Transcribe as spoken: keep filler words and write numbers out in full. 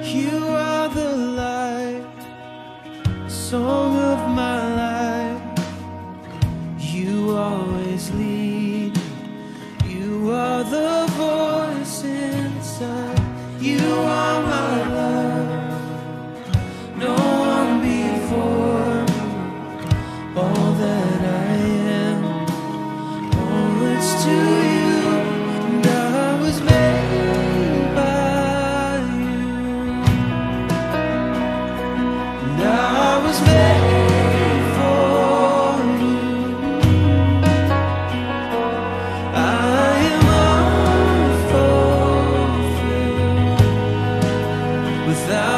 You are the light, song of my life. You always lead. You are the voice inside. You are my love, no one before. All that I am, all it's to you. And I was made by you, and I was made for you. I am unfulfilled without